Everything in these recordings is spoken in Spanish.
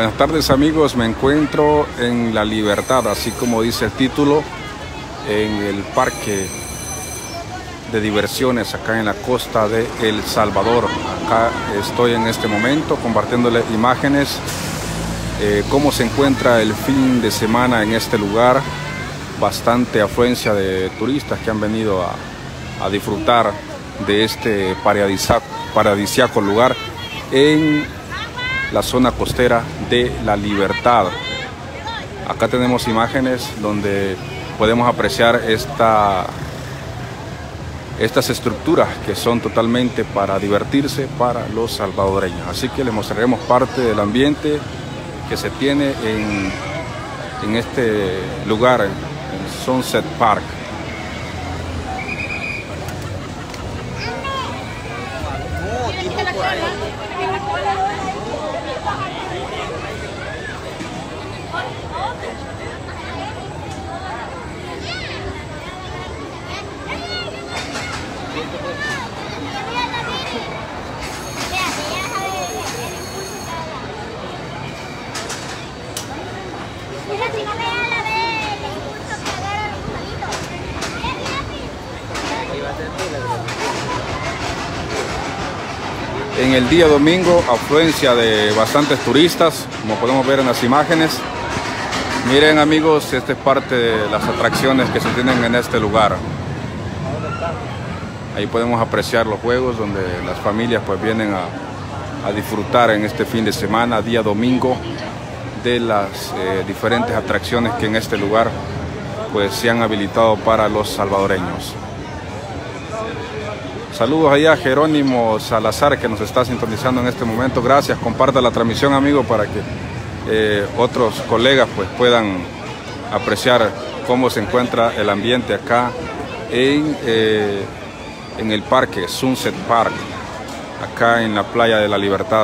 Buenas tardes amigos, me encuentro en La Libertad, así como dice el título, en el parque de diversiones acá en la costa de El Salvador. Acá estoy en este momento compartiéndole imágenes, cómo se encuentra el fin de semana en este lugar. Bastante afluencia de turistas que han venido a disfrutar de este paradisíaco lugar en la zona costera de La Libertad. Acá tenemos imágenes donde podemos apreciar estas estructuras que son totalmente para divertirse para los salvadoreños. Así que les mostraremos parte del ambiente que se tiene en este lugar, en Sunset Park. En el día domingo, afluencia de bastantes turistas, como podemos ver en las imágenes. Miren amigos, esta es parte de las atracciones que se tienen en este lugar. Ahí podemos apreciar los juegos donde las familias pues vienen a disfrutar en este fin de semana, día domingo, de las diferentes atracciones que en este lugar pues se han habilitado para los salvadoreños. Saludos allá a Jerónimo Salazar, que nos está sintonizando en este momento. Gracias, comparta la transmisión, amigo, para que otros colegas pues puedan apreciar cómo se encuentra el ambiente acá en el parque Sunset Park, acá en la playa de La Libertad.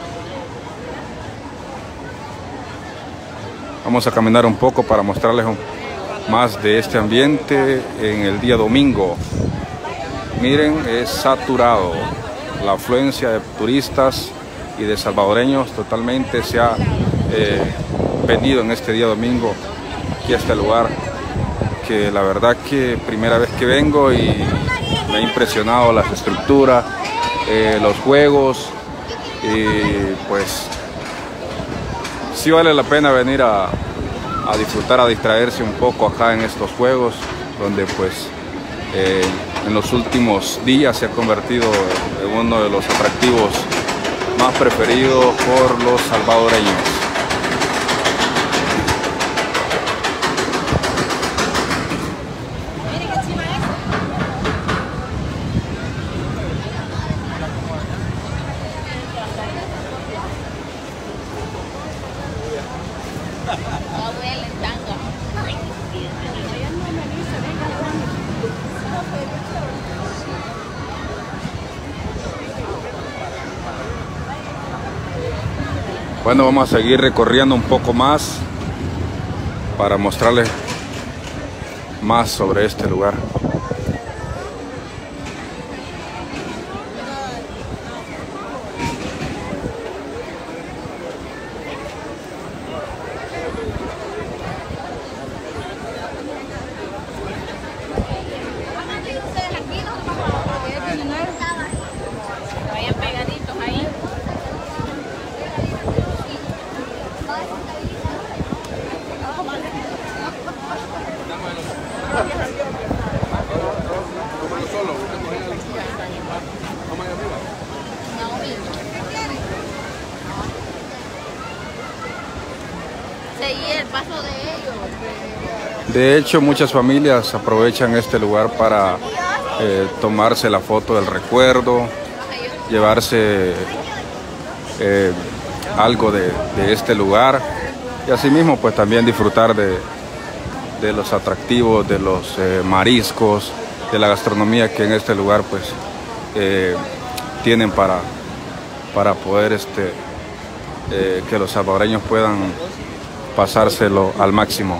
Vamos a caminar un poco para mostrarles más de este ambiente en el día domingo. Miren, es saturado. La afluencia de turistas y de salvadoreños totalmente se ha venido en este día domingo aquí a este lugar, que la verdad que primera vez que vengo y me ha impresionado las estructuras, los juegos, y pues sí vale la pena venir a disfrutar, a distraerse un poco acá en estos juegos, donde pues en los últimos días se ha convertido en uno de los atractivos más preferidos por los salvadoreños. Bueno, vamos a seguir recorriendo un poco más para mostrarles más sobre este lugar. De hecho, muchas familias aprovechan este lugar para tomarse la foto del recuerdo, llevarse algo de este lugar y asimismo pues también disfrutar de los atractivos, de los mariscos, de la gastronomía que en este lugar pues tienen para poder que los salvadoreños puedan pasárselo al máximo.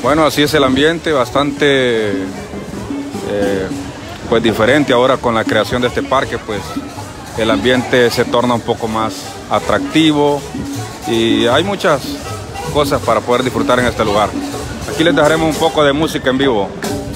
Bueno, así es el ambiente, bastante pues diferente ahora con la creación de este parque, pues el ambiente se torna un poco más atractivo y hay muchas cosas para poder disfrutar en este lugar. Aquí les dejaremos un poco de música en vivo.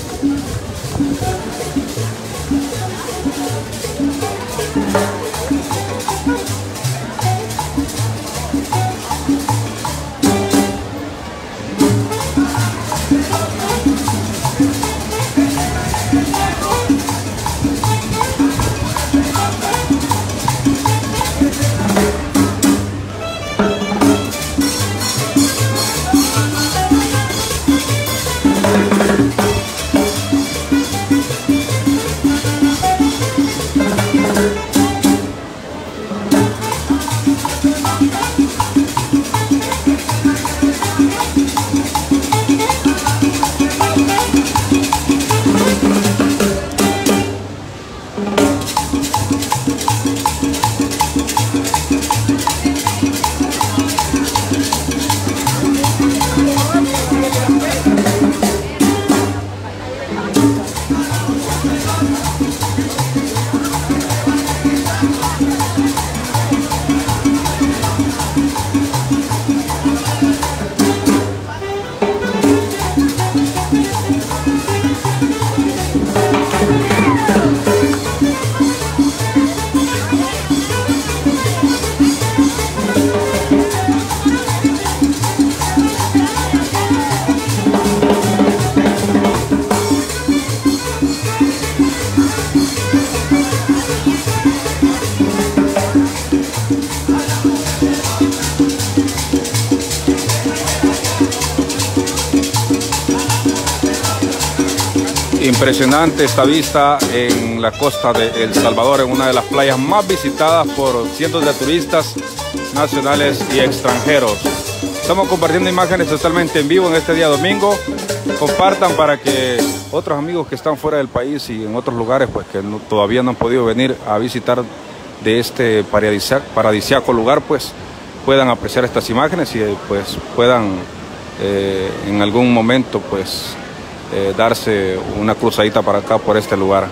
Impresionante esta vista en la costa de El Salvador, en una de las playas más visitadas por cientos de turistas nacionales y extranjeros. Estamos compartiendo imágenes totalmente en vivo en este día domingo. Compartan para que otros amigos que están fuera del país y en otros lugares, pues que todavía no han podido venir a visitar de este paradisíaco lugar, pues puedan apreciar estas imágenes y pues puedan en algún momento pues darse una cruzadita para acá por este lugar.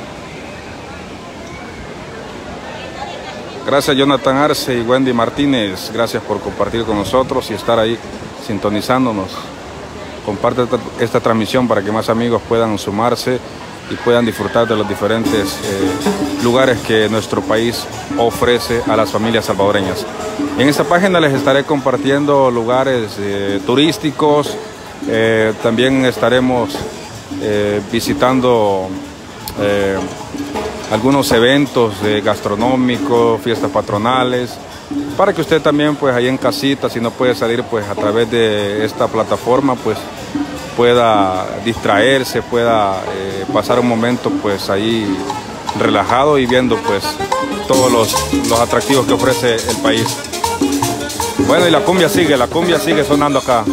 Gracias Jonathan Arce y Wendy Martínez, gracias por compartir con nosotros y estar ahí sintonizándonos. Comparte esta transmisión para que más amigos puedan sumarse y puedan disfrutar de los diferentes lugares que nuestro país ofrece a las familias salvadoreñas. En esta página les estaré compartiendo lugares turísticos. También estaremos visitando algunos eventos gastronómicos, fiestas patronales, para que usted también pues ahí en casita, si no puede salir pues a través de esta plataforma, pues pueda distraerse, pueda pasar un momento pues ahí relajado y viendo pues todos los atractivos que ofrece el país. Bueno, y la cumbia sigue sonando acá.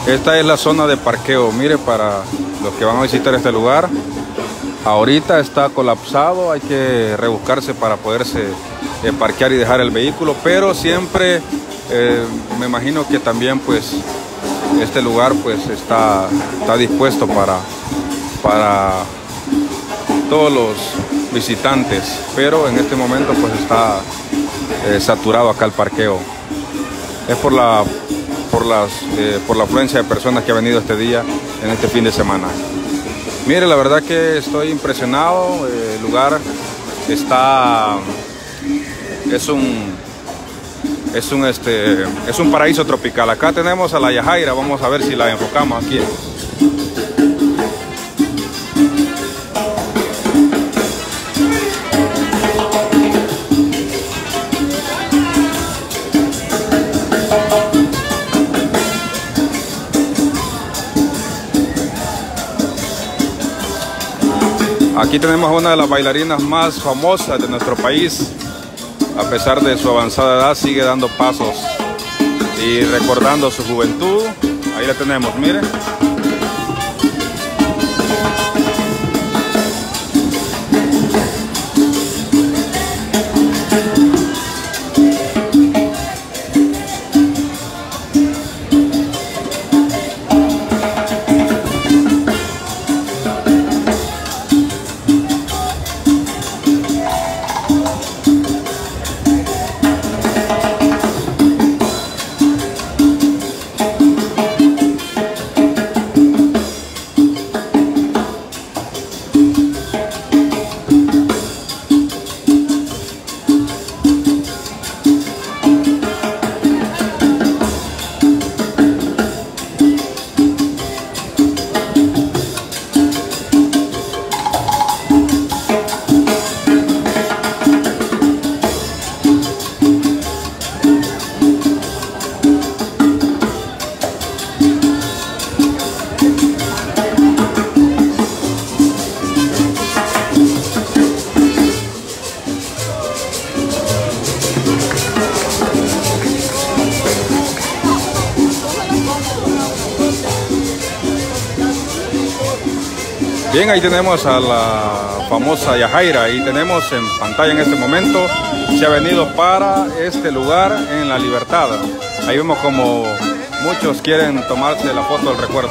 Esta es la zona de parqueo. Mire, para los que van a visitar este lugar, ahorita está colapsado, hay que rebuscarse para poderse parquear y dejar el vehículo, pero siempre me imagino que también pues este lugar pues está dispuesto para todos los visitantes, pero en este momento pues está saturado acá el parqueo. Es por la afluencia de personas que ha venido este día, en este fin de semana. Mire, la verdad que estoy impresionado. El lugar es un paraíso tropical. Acá tenemos a la Yajaira, vamos a ver si la enfocamos aquí. Aquí tenemos a una de las bailarinas más famosas de nuestro país. A pesar de su avanzada edad, sigue dando pasos y recordando su juventud. Ahí la tenemos, miren. Bien, ahí tenemos a la famosa Yajaira y tenemos en pantalla en este momento, se ha venido para este lugar en La Libertad. Ahí vemos como muchos quieren tomarse la foto del recuerdo.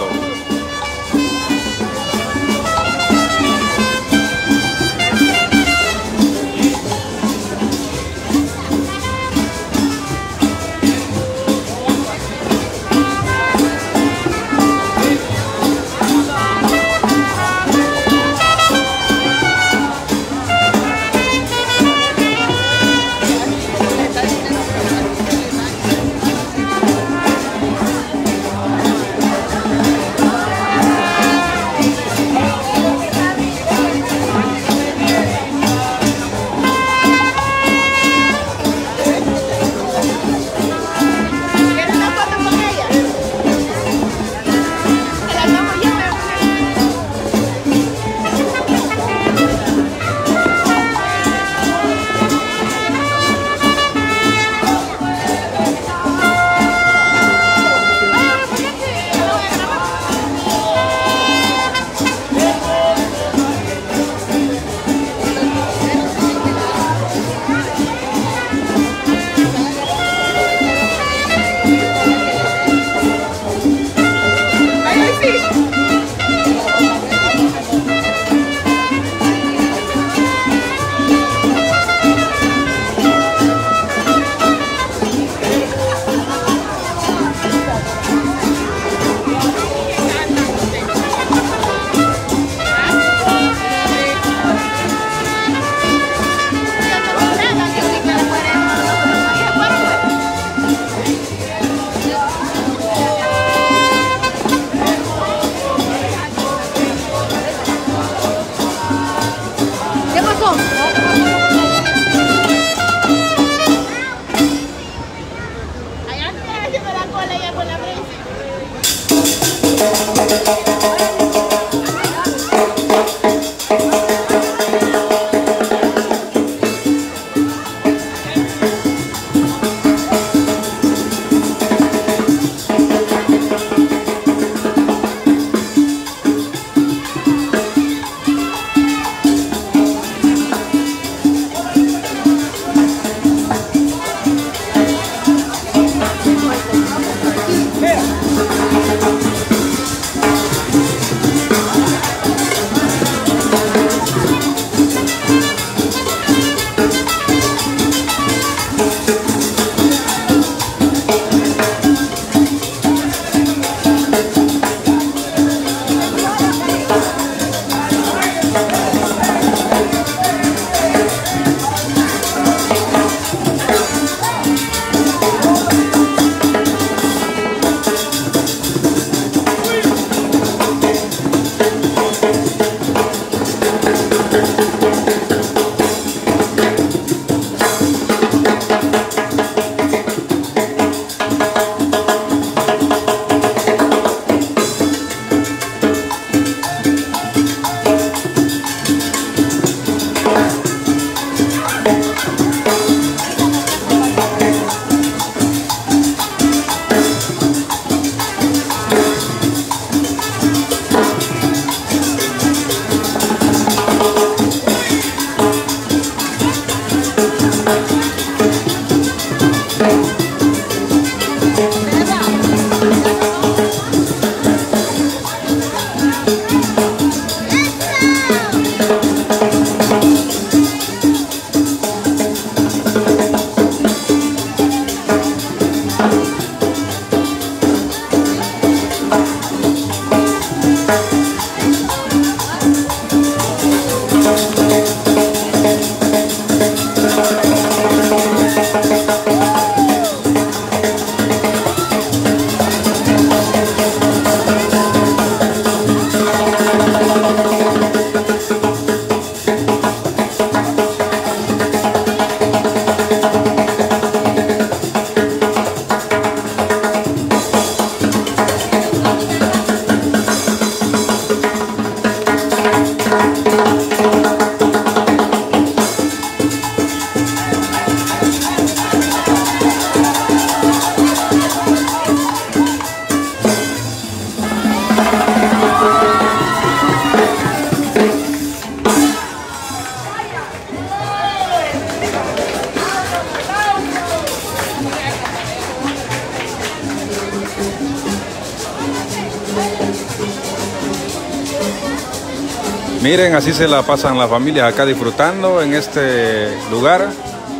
Miren, así se la pasan las familias acá disfrutando en este lugar.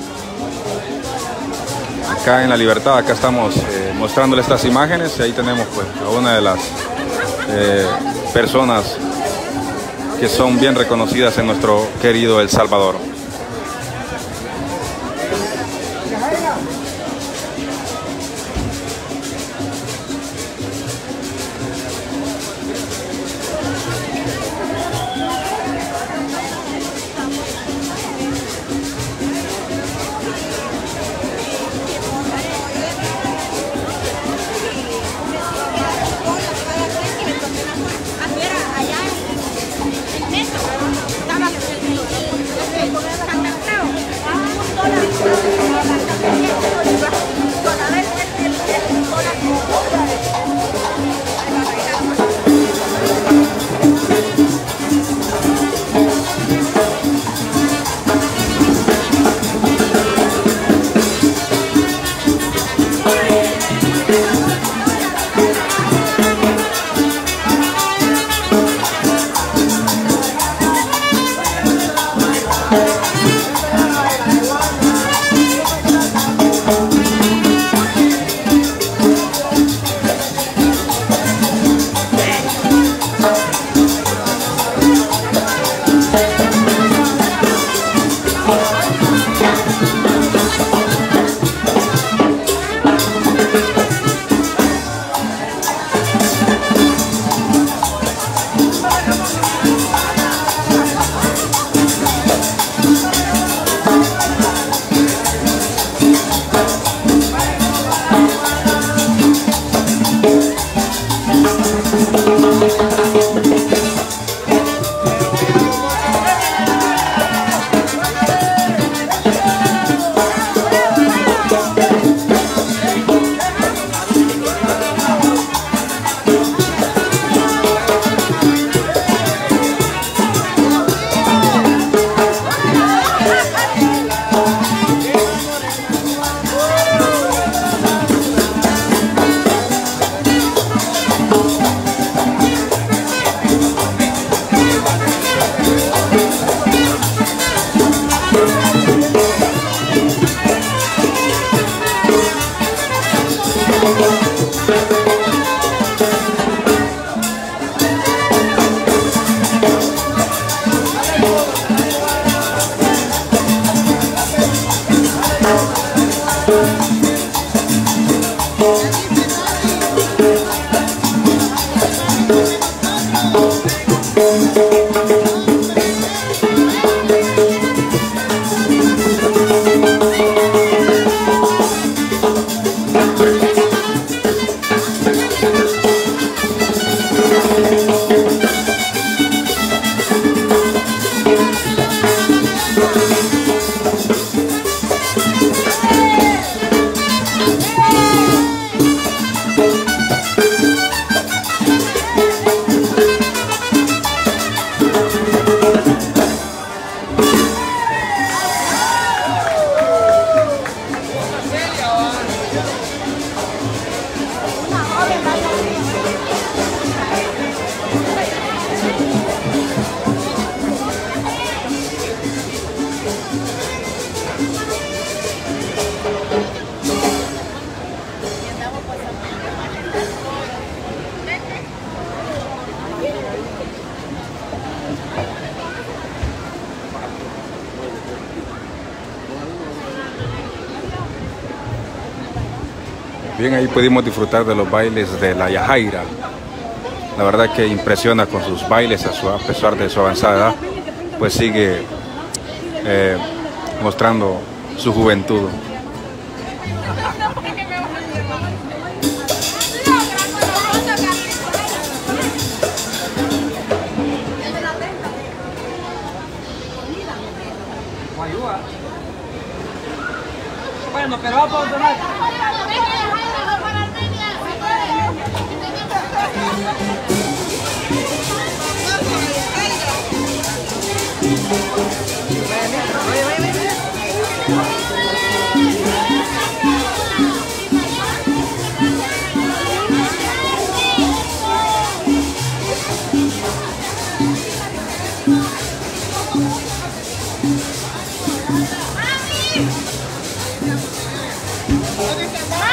Acá en La Libertad, acá estamos mostrándoles estas imágenes y ahí tenemos pues a una de las personas que son bien reconocidas en nuestro querido El Salvador. Bien, ahí pudimos disfrutar de los bailes de la Yajaira. La verdad que impresiona con sus bailes, a pesar de su avanzada edad, pues sigue mostrando su juventud. Bueno, pero vamos a donar.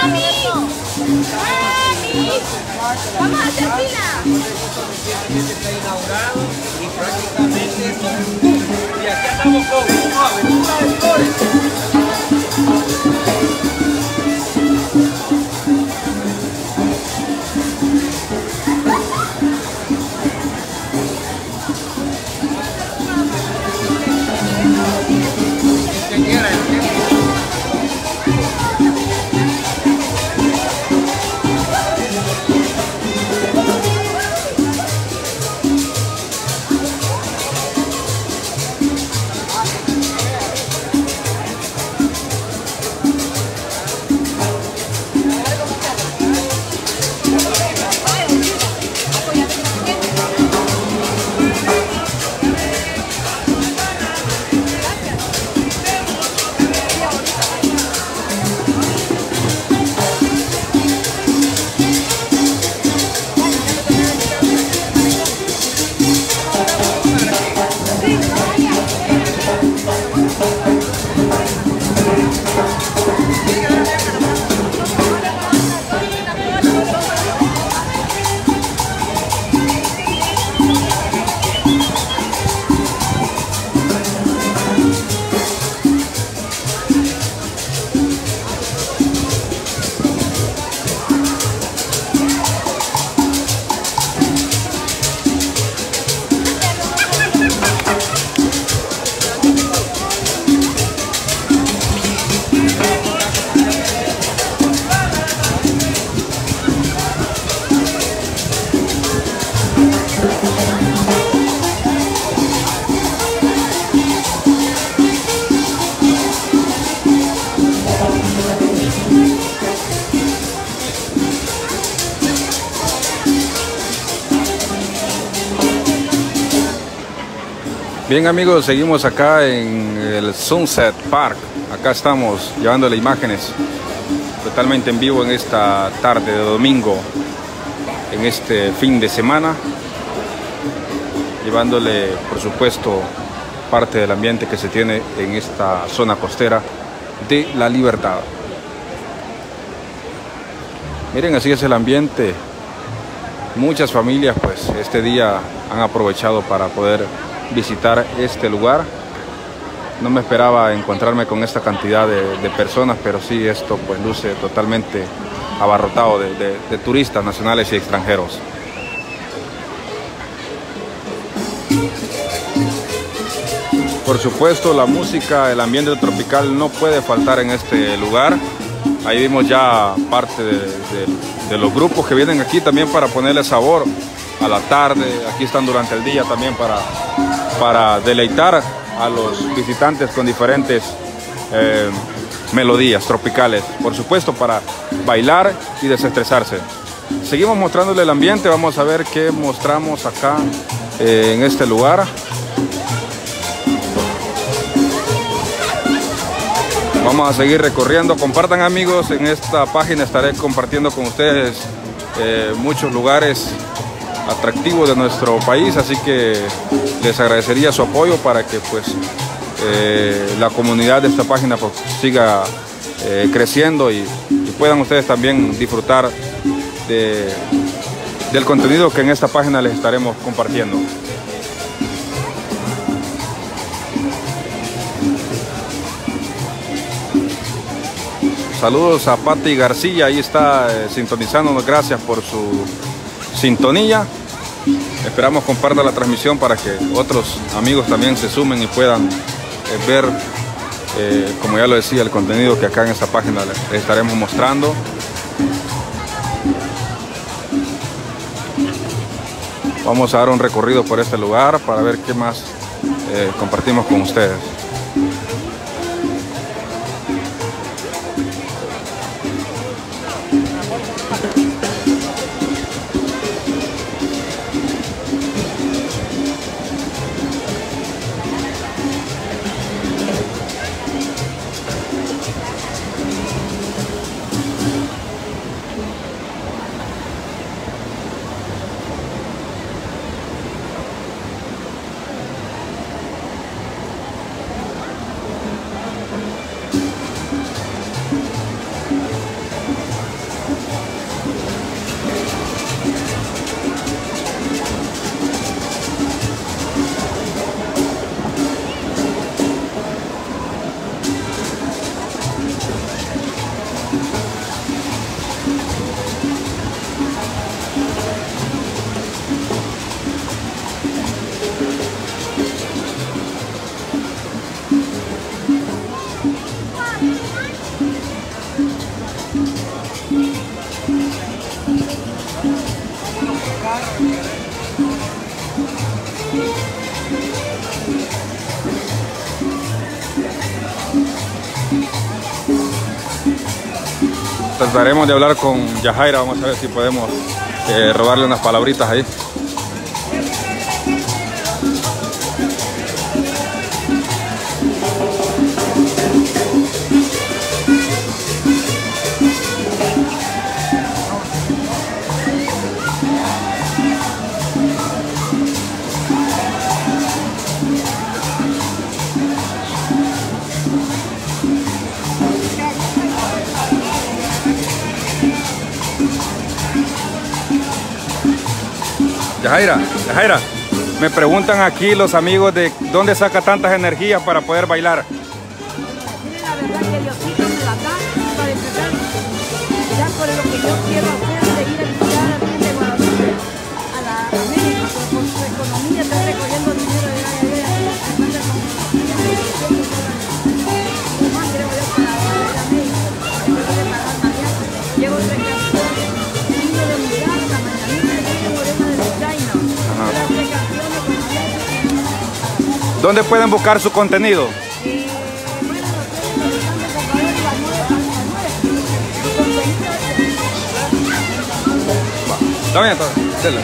Vamos a hacer fila. Está inaugurado y prácticamente y aquí andamos con aventura de flores. Bien amigos, seguimos acá en el Sunset Park. Acá estamos llevándole imágenes totalmente en vivo en esta tarde de domingo, en este fin de semana, llevándole por supuesto parte del ambiente que se tiene en esta zona costera de La Libertad. Miren, así es el ambiente. Muchas familias pues este día han aprovechado para poder visitar este lugar. No me esperaba encontrarme con esta cantidad de personas, pero sí, esto pues luce totalmente abarrotado de turistas nacionales y extranjeros. Por supuesto, la música, el ambiente tropical no puede faltar en este lugar. Ahí vimos ya parte de los grupos que vienen aquí también para ponerle sabor a la tarde. Aquí están durante el día también para deleitar a los visitantes con diferentes melodías tropicales. Por supuesto, para bailar y desestresarse. Seguimos mostrándole el ambiente. Vamos a ver qué mostramos acá en este lugar. Vamos a seguir recorriendo. Compartan amigos, en esta página estaré compartiendo con ustedes muchos lugares atractivos de nuestro país, así que les agradecería su apoyo para que pues la comunidad de esta página pues, siga creciendo y puedan ustedes también disfrutar del contenido que en esta página les estaremos compartiendo. Saludos a Pati García, ahí está sintonizándonos, gracias por su sintonía. Esperamos compartan la transmisión para que otros amigos también se sumen y puedan ver, como ya lo decía, el contenido que acá en esta página les estaremos mostrando. Vamos a dar un recorrido por este lugar para ver qué más compartimos con ustedes. Trataremos de hablar con Yajaira, vamos a ver si podemos robarle unas palabritas ahí. Yajaira, me preguntan aquí los amigos de dónde saca tantas energías para poder bailar. La verdad que Diosito me la da para empezar ya por lo que yo quiero hacer de ir a visitar a gente de Guadalupe a México, pero por su economía está recogiendo dinero de allá más creo yo para ir a México, después de pagar mañana. Llego de canción, vino de mirar la mañanita y de Morena de China. ¿Dónde pueden buscar su contenido? Está bien, dale.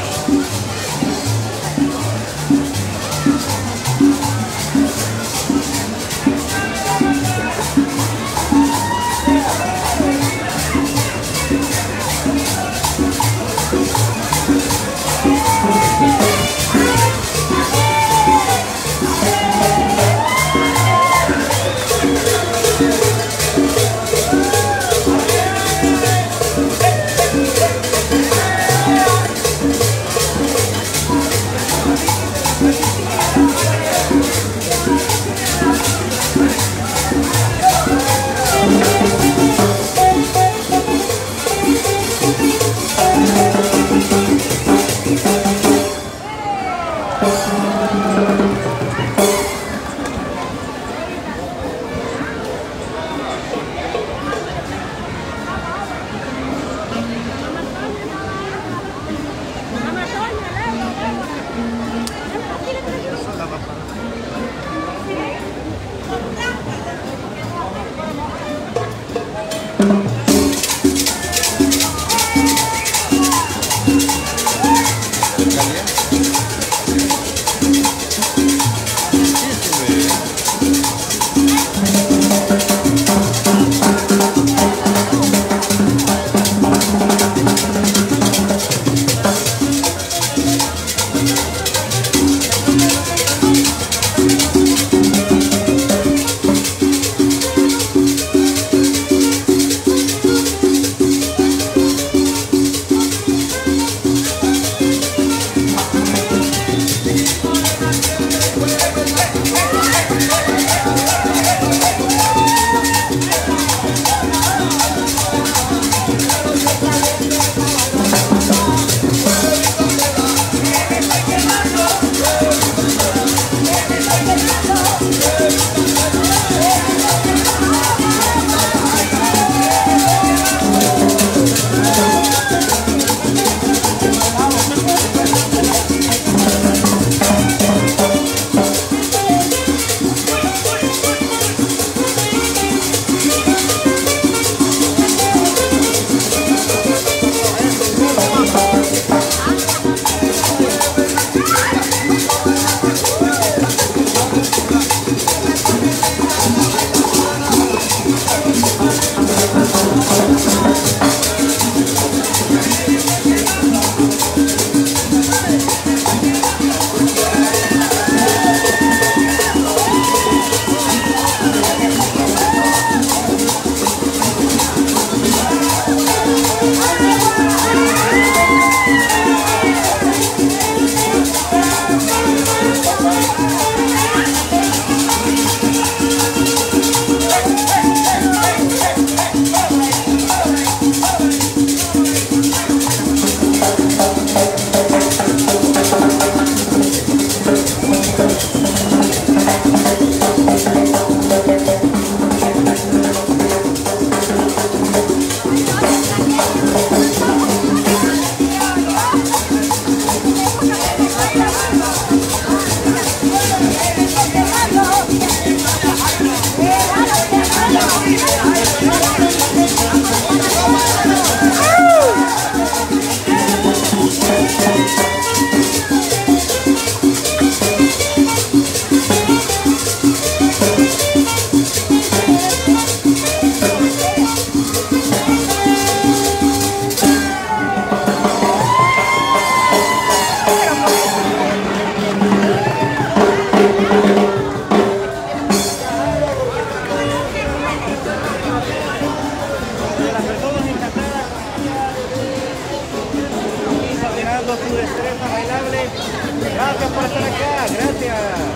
Teresa Bailable. Gracias por estar acá, gracias.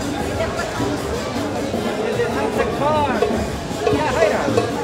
Desde Sunset Park. Ya, Jaira.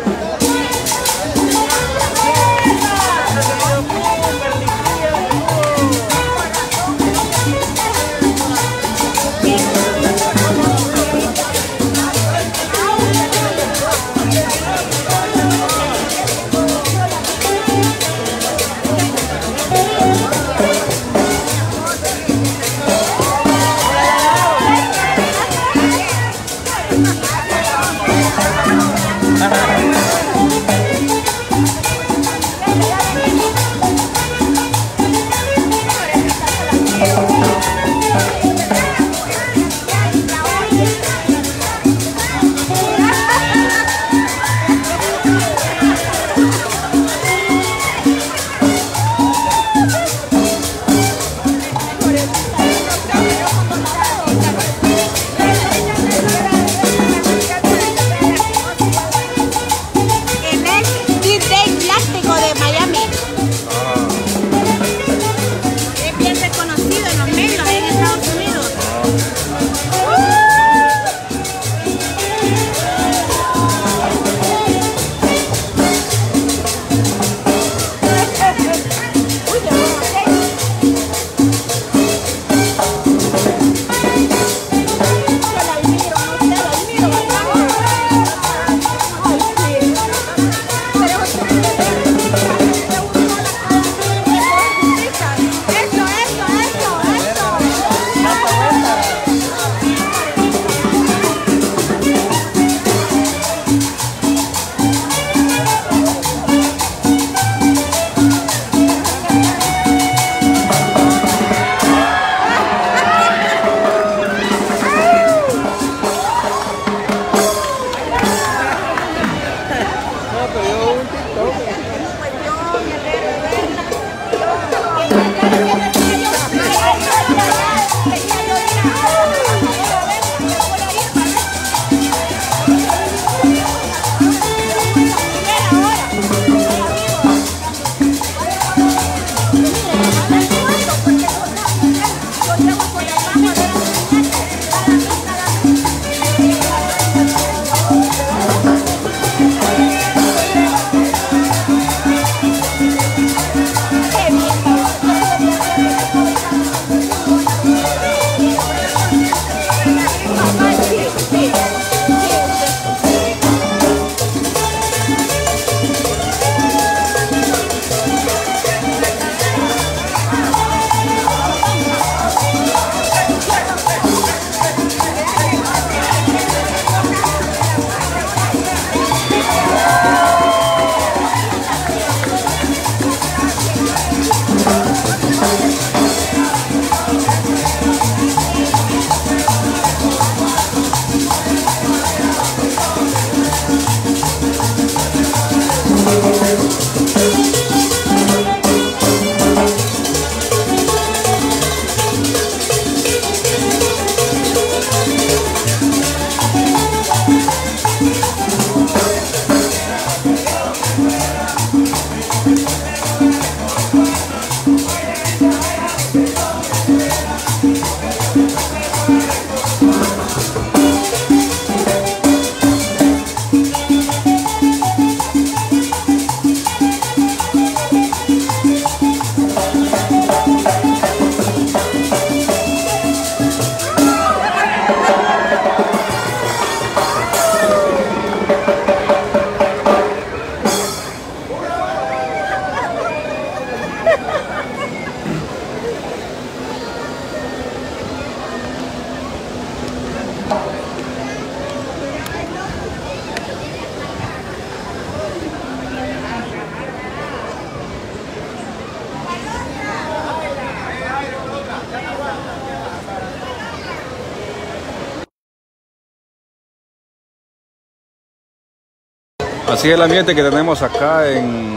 Así es el ambiente que tenemos acá en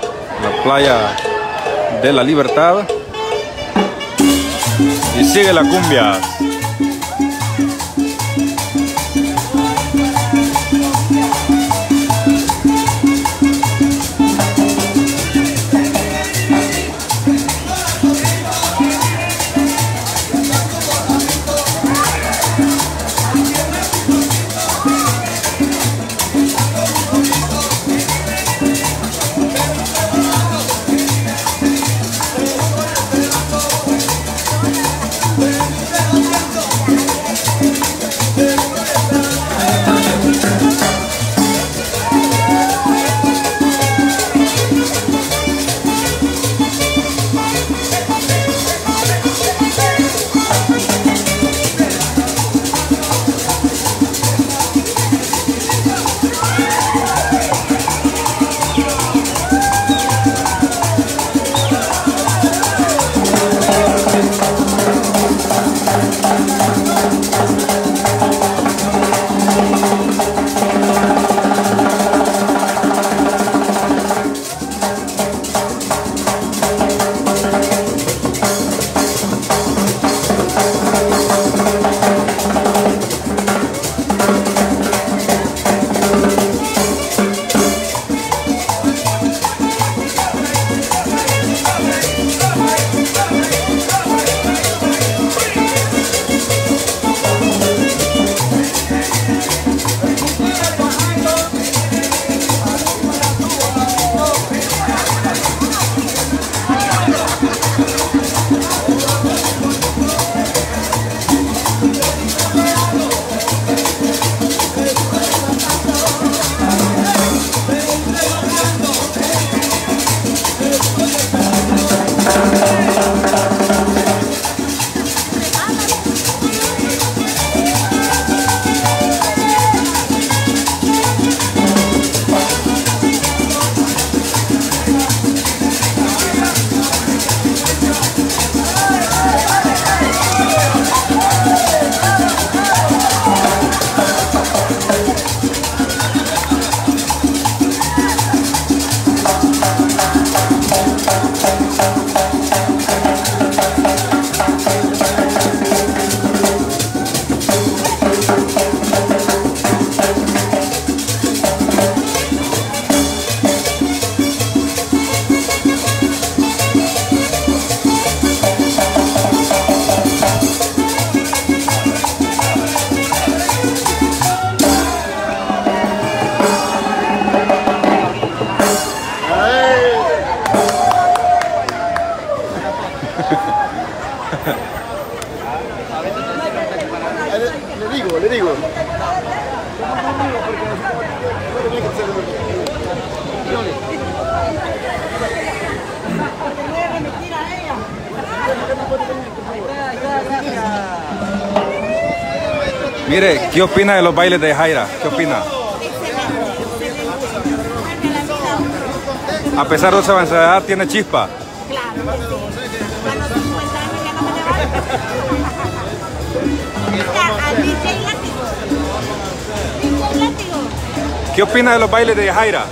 la playa de la Libertad. Y sigue la cumbia. Mire, ¿qué opina de los bailes de Yajaira? ¿Qué opina? A pesar de su avanzada edad, tiene chispa. Claro, sí. A los 50 años ya no me levanto. A DJ Látigo. ¿Qué opina de los bailes de Yajaira?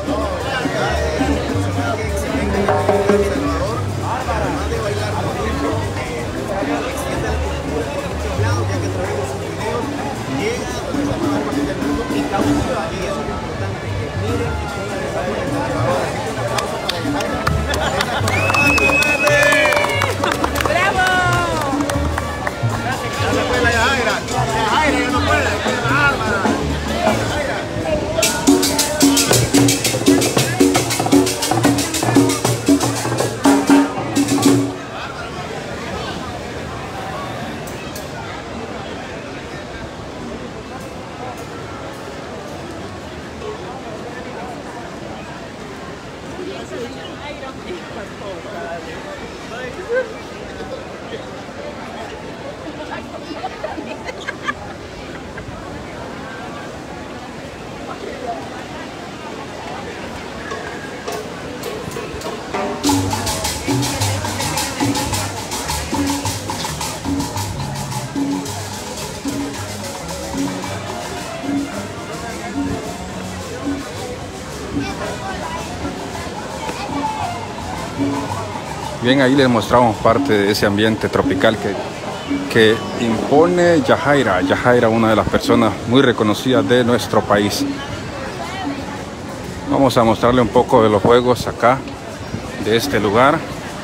Bien, ahí les mostramos parte de ese ambiente tropical que impone Yajaira. Yajaira, una de las personas muy reconocidas de nuestro país. Vamos a mostrarle un poco de los juegos acá, de este lugar.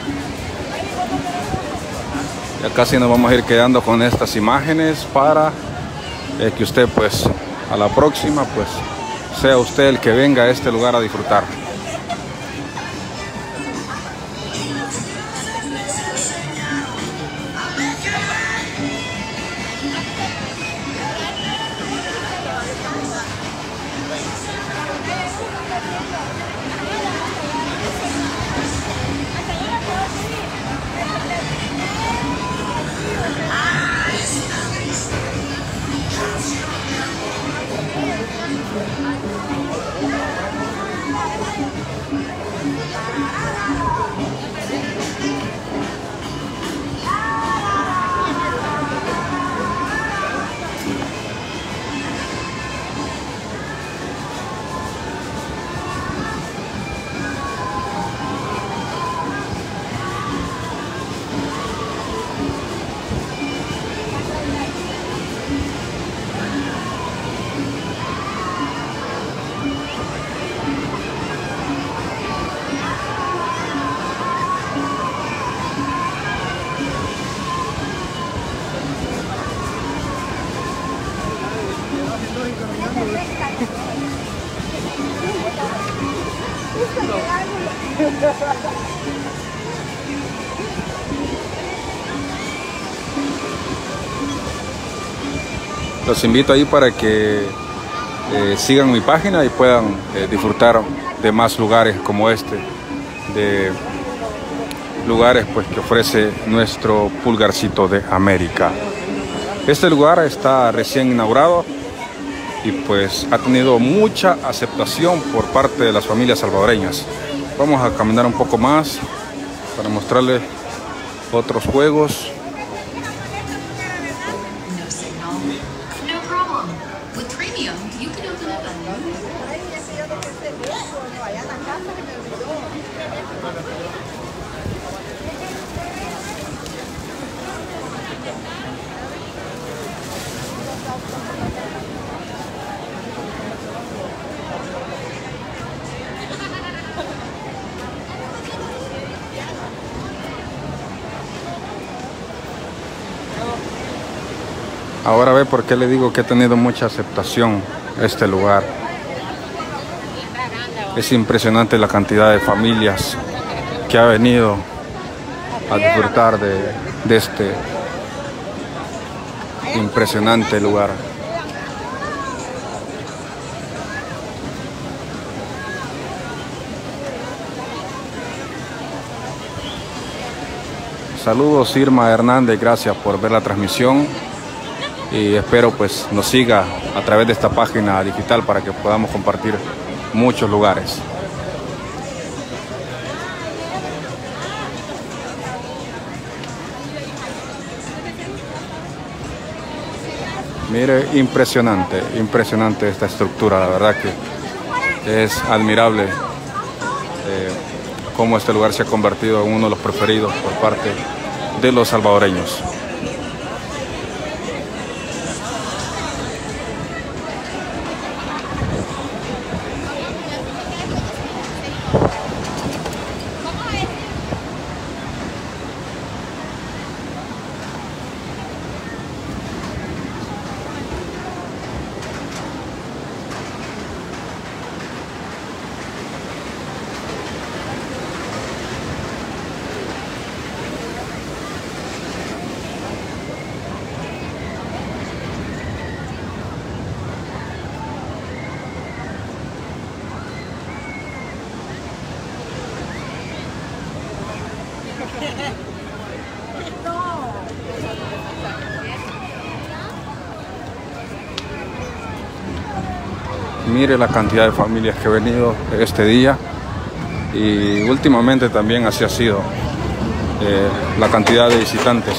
Ya casi nos vamos a ir quedando con estas imágenes para que usted, pues, a la próxima, pues, sea usted el que venga a este lugar a disfrutar. Los invito ahí para que sigan mi página y puedan disfrutar de más lugares como este, de lugares pues que ofrece nuestro Pulgarcito de América. Este lugar está recién inaugurado y pues ha tenido mucha aceptación por parte de las familias salvadoreñas. Vamos a caminar un poco más para mostrarles otros juegos. Ahora ve por qué le digo que ha tenido mucha aceptación este lugar. Es impresionante la cantidad de familias que ha venido a disfrutar de este impresionante lugar. Saludos Irma Hernández, gracias por ver la transmisión. y espero pues nos siga a través de esta página digital para que podamos compartir muchos lugares. Mire, impresionante, impresionante esta estructura, la verdad que es admirable cómo este lugar se ha convertido en uno de los preferidos por parte de los salvadoreños. Mire la cantidad de familias que he venido este día, y últimamente también así ha sido la cantidad de visitantes.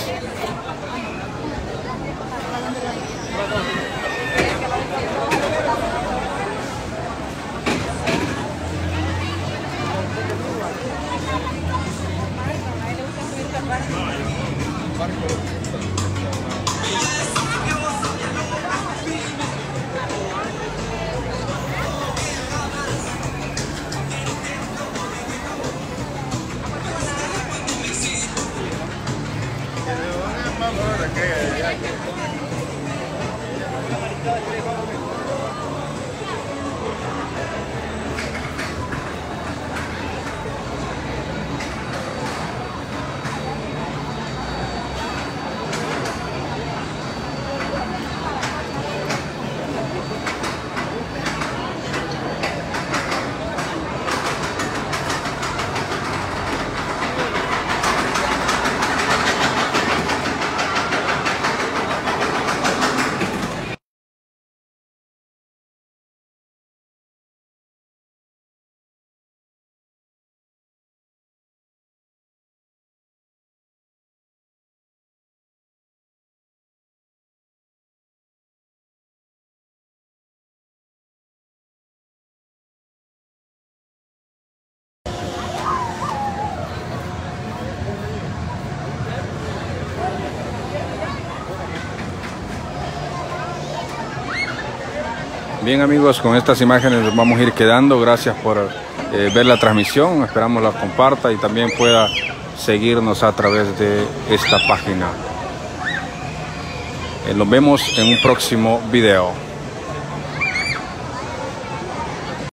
Bien amigos, con estas imágenes nos vamos a ir quedando. Gracias por ver la transmisión. Esperamos la comparta y también pueda seguirnos a través de esta página. Nos vemos en un próximo video.